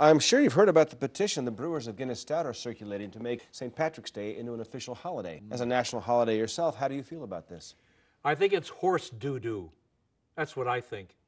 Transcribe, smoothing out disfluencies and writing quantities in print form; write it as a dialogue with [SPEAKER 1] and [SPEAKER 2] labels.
[SPEAKER 1] I'm sure you've heard about the petition the brewers of Guinness Stout are circulating to make St. Patrick's Day into an official holiday. As a national holiday yourself, how do you feel about this?
[SPEAKER 2] I think it's horse doo-doo. That's what I think.